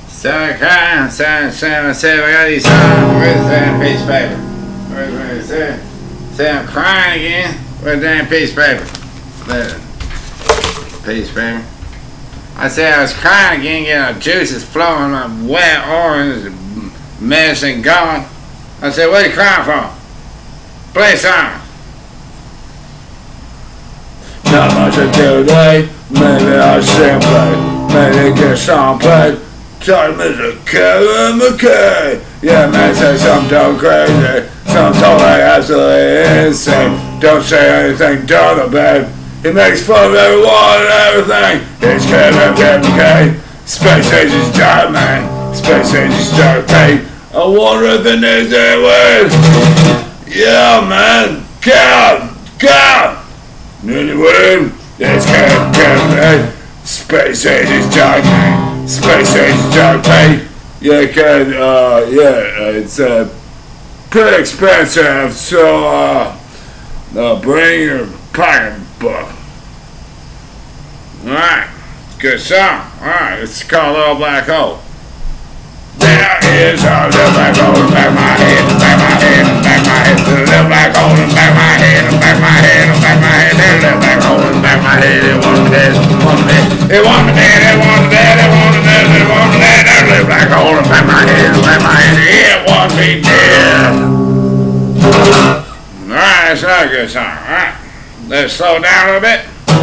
So I cry, so I got these where's that piece of paper? Where's that? Say I'm crying again. Where's that piece of paper? Piece of paper. I said I was crying again, getting the juices flowing, my wet orange medicine gone. I said, what are you crying for? Play a song. Not much to do today. Maybe I should play. Maybe get some play. Tell Mr. Kevin McKay. Yeah, man, say something dumb crazy. Something totally absolutely insane. Don't say anything dumb or bad. He makes fun of everyone and everything. It's Kevin McKay. Space Age's giant man. Space Age's dark pain. I wonder if it needs any ways. Yeah, man. God. Anyway, it's Kevin McKay. Space Age's giant man. Space Age's dark pain. Yeah, it's pretty expensive, so bring your pocketbook. Alright, good song. Alright, it's called Little Black Hole. There is a little black hole in the back of my head, in the back of my head, in the back of my head. There's a little black hole in the back of my head, in the back of my head, in the back of my head. There's a little black hole in the back of my head. It wanted me dead, it wanted me dead, it wanted me dead, it wanted me dead, it wanted me dead, it wanted me dead. There's a little black hole in the back of my head, in the back of my head. It wanted me dead. Alright, that's not a good song. Alright, let's slow down a little bit.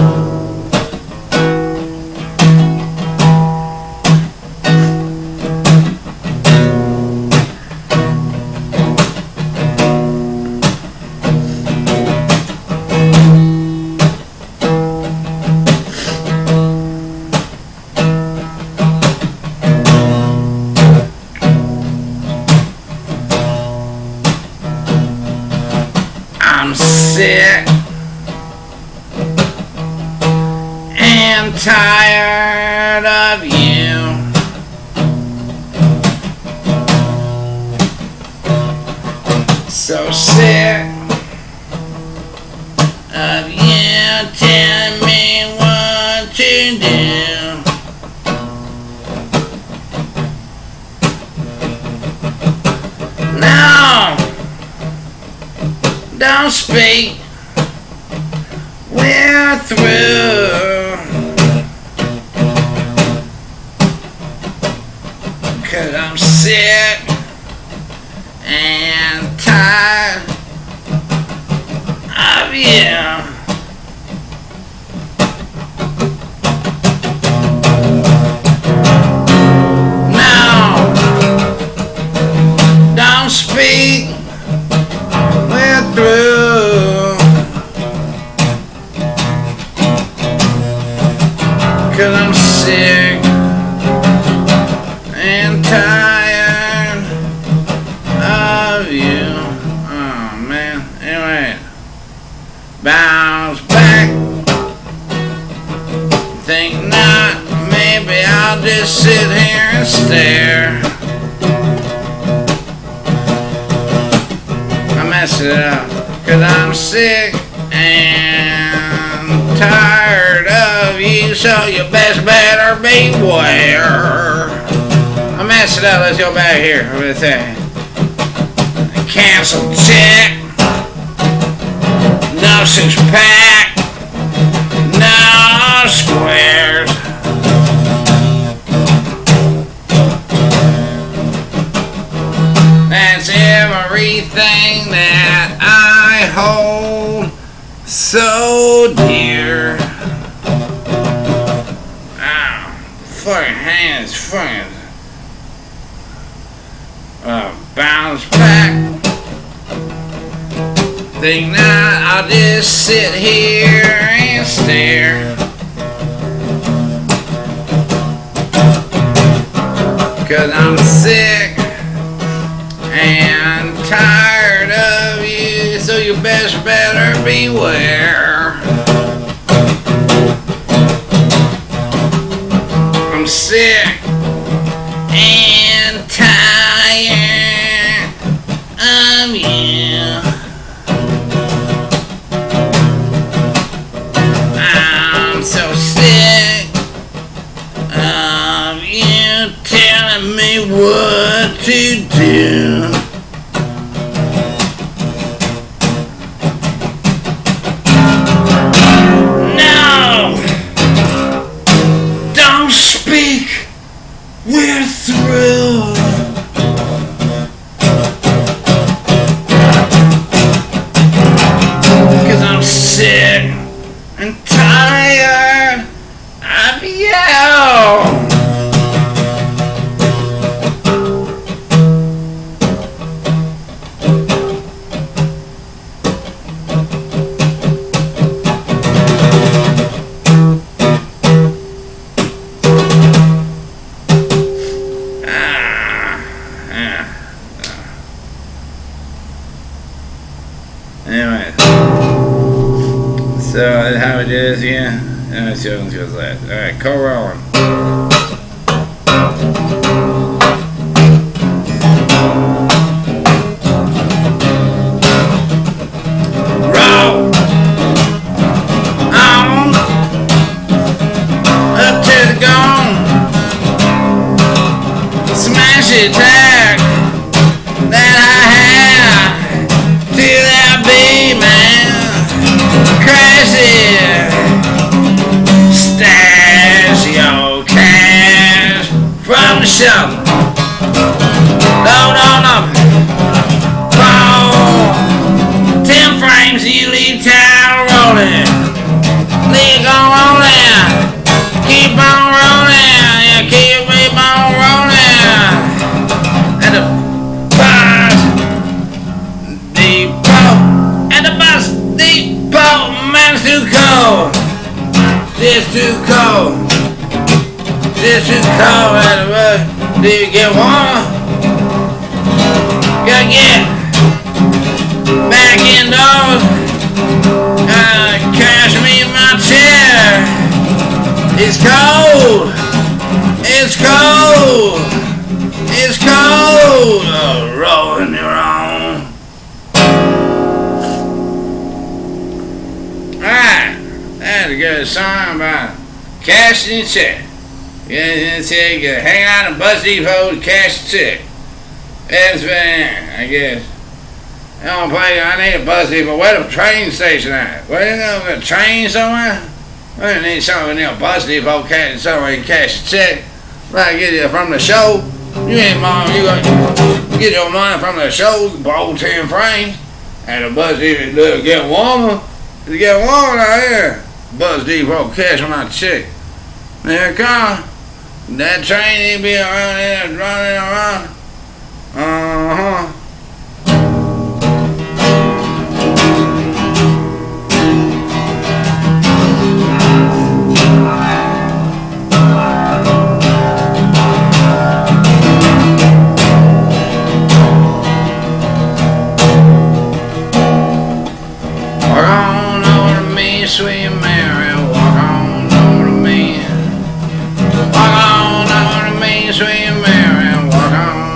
I'm sick and tired of you. So sick of you telling me what to do. No! Don't speak, we're through. 'Cause I'm sick and tired of you. No, don't speak. We're through. 'Cause I'm sick and tired of you. Oh man. Anyway, bounce back. Think not. Maybe I'll just sit here and stare. Mess it up, 'cause I'm sick and tired of you, so you best better beware. I messed it up. Let's go back here. What is that? Cancel check. No six pack. No squares. That's everything that I hold so dear. Ow. Fucking hands, fucking. Bounce back. Think not, I'll just sit here and stare. 'Cause I'm sick and tired of you, so you best better beware. I'm sick and tired of you. I'm so sick of you telling telling me what to do. No! Don't speak! We're through! Cause I'm sick and tired of you! Anyway, so that's how we do this again. Let's see what goes last. Alright, Cole rolling. Roll on up to the gone. Smash it, tag that I have. Till that be, man, crash it. Stash your cash from the shop. Load on up. Boom. 10 frames, you leave town rolling. Leave on rolling. Keep on rolling. Yeah, keep on rolling. And the bus depot. And the bus depot. Man, it's too cold. It's too cold. It's too cold. And the bus, do you get warm? Gotta get back indoors. Cash me my chair. It's cold. It's cold. It's cold. Oh, rolling your own. Alright. That's a good song about cashing your check. You can hang out in Bus Depot to cash your check. That's been, I guess. I don't play, I need a Bus Depot. Where the train station at? Where you going, a train somewhere? We need something near a Bus Depot, somewhere you can cash your check. Right, get it from the show. You ain't mom, you gonna get your money from the show, borrow 10 frames. And the Bus Depot get warmer. It get warmer out here. Bus Depot cashing my check. There it comes. That train ain't be around there running around. Uh-huh. Walk on over to me, sweet Mary. Walk on over to me. Walk on over to me, sweet Mary. Walk on.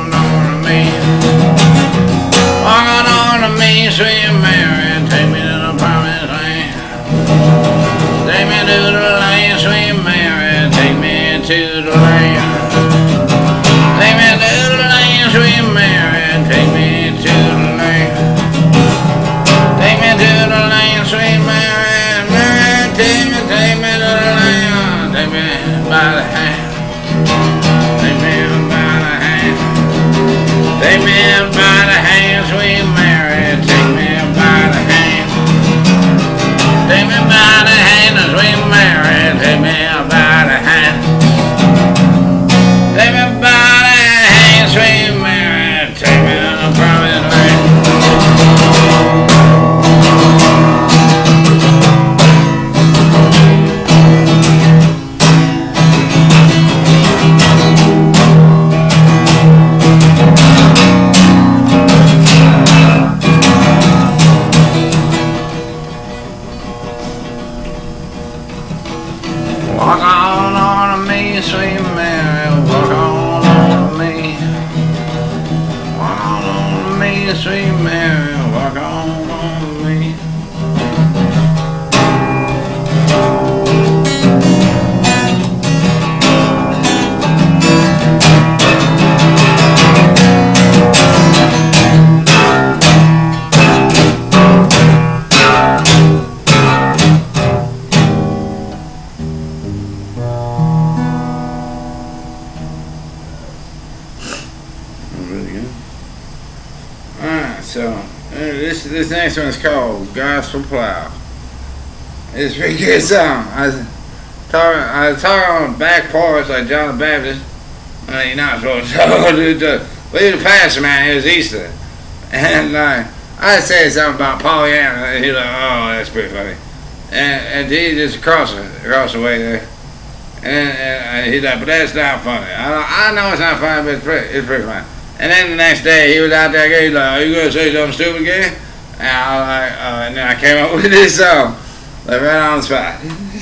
So this next one is called Gospel Plow. It's a pretty good song. I was talking on the back porch like John the Baptist. I mean, not supposed to talk to the pastor, man. It was Easter. And I said something about Pollyanna. And he was like, oh, that's pretty funny. And he just across the way there. And he's like, but that's not funny. I know it's not funny, but it's pretty funny. And then the next day, he was out there again. He's like, are you going to say something stupid again? And I was like, and then I came up with this song. Like right on the spot.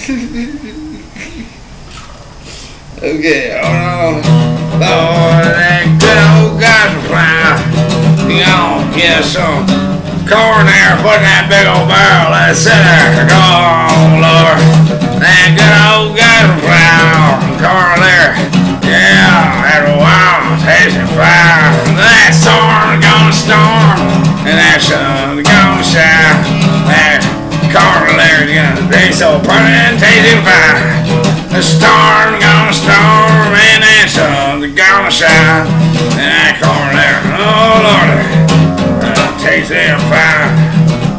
Okay, hold on. Lord, that good old gospel plow. You gonna get some corn there, put in that big old barrel. Let's sit there. Go on, Lord. That good old gospel plow. Corn there. Yeah, that wild tasting fire. That storm gonna storm. And that sun's gonna shine. That corn there is gonna be so pretty and tasting fire. The storm gonna storm and that sun's gonna shine. And that corn there, oh Lord, tastes them fine.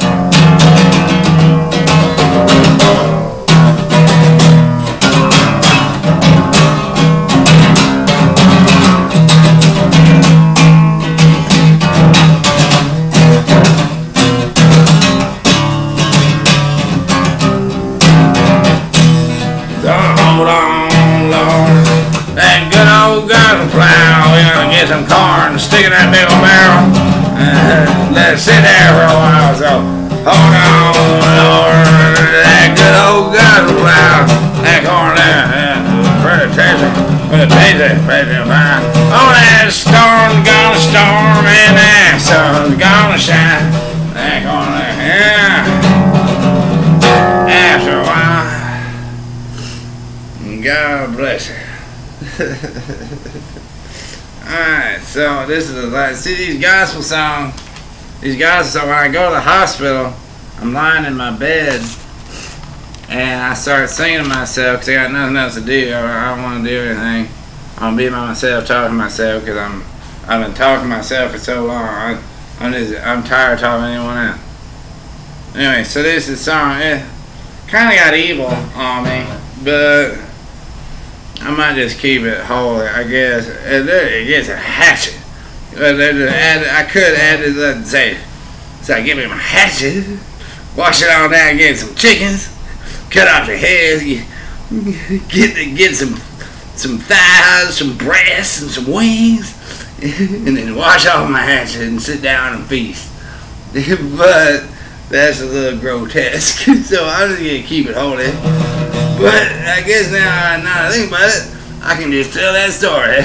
Get some corn, stick in that big old barrel, let it sit there for a while. So hold on, Lord, that good old gospel plow, that corn there, pretty tasty, pretty fine. Oh, that storm's gonna storm and that sun's gonna shine. That corn there, yeah. After a while, God bless you. Alright, so this is the last. See these gospel songs? When I go to the hospital, I'm lying in my bed and I start singing to myself because I got nothing else to do. I don't want to do anything. I'm be by myself, talking to myself because I've been talking to myself for so long. I'm tired of talking to anyone else. Anyway, so this is a song. It kind of got evil on me, but I might just keep it holy, I guess. It gets a hatchet. I could add it, let's say, so I give him a hatchet, wash it all down, get some chickens, cut off the heads, get some thighs, some breasts, and some wings, and then wash off my hatchet and sit down and feast. But that's a little grotesque, so I'm just gonna keep it holy. But I guess now I think about it, I can just tell that story.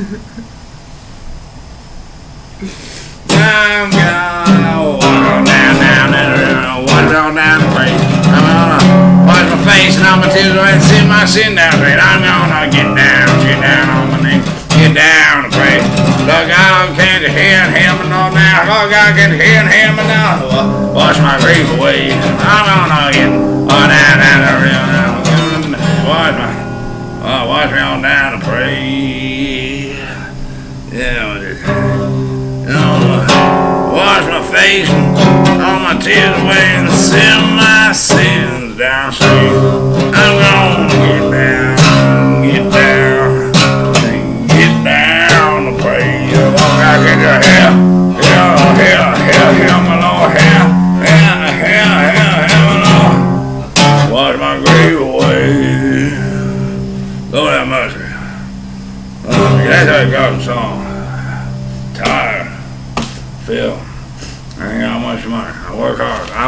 I'm gonna walk on down the street. I'm gonna wash my face and all my tears away and sit my sin down straight. I'm gonna get down on my knees, get down and pray. Lord God, can't you hear him and all now? Lord God, can't you hear him and now? Wash my grief away. I'm gonna get down the real. Wash me on down and pray. Yeah, wash my face and all my tears away and send my sins down street. I'm gonna get down and pray. Walk out in your hair, my Lord, my Lord. Wash my grief away. Lord have mercy. That's how it goes, song. Tired. Phil. I ain't got much money. I work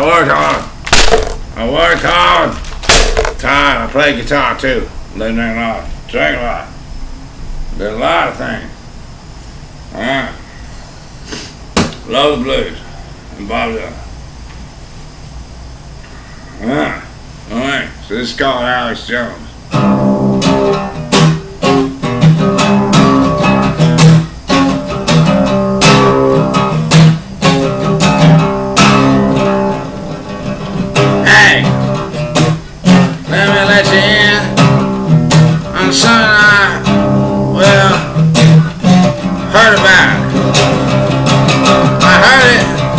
hard. Tired. I play guitar too. Living in a lot. Drink a lot. Did a lot of things. Alright. Love the blues. And Bob Dylan. Alright. Alright. So this is called Alex Jones. Hey, let me let you in on something I, well, heard about. I heard it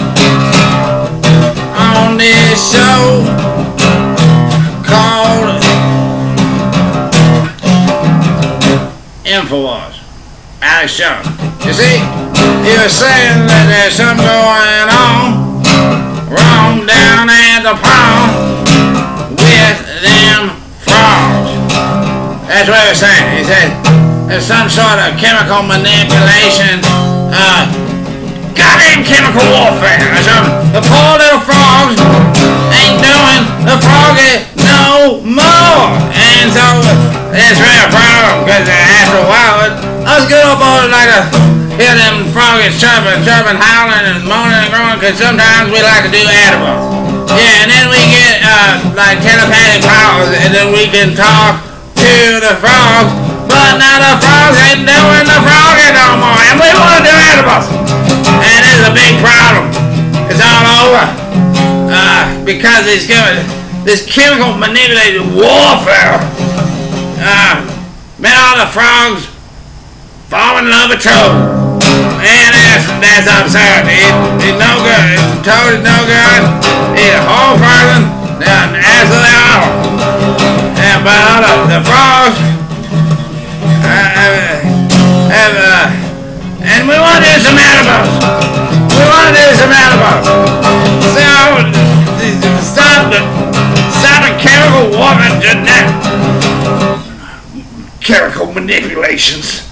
Alex Jones. You see, he was saying that there's something going on wrong down at the pond with them frogs. That's what he was saying. He said there's some sort of chemical manipulation, goddamn chemical warfare or something. The poor little frogs ain't doing the froggy no more. And so that's really a problem, because after a while, us good old boys like to hear them frogs chirping, howling, and moaning and groaning, because sometimes we like to do edibles. Yeah, and then we get like telepathic powers, and then we can talk to the frogs, but now the frogs ain't doing the froggy no more, and we want to do edibles. And it's a big problem. It's all over. Because he's giving this chemical manipulated warfare. Made all the frogs fall in love with Toad. And that's absurd. It's no good. Toad is no good. He's a whole person. They're absolutely awful. Yeah, but the frogs and we want to do some edibles. So, stop the chemical warfare, chemical manipulations.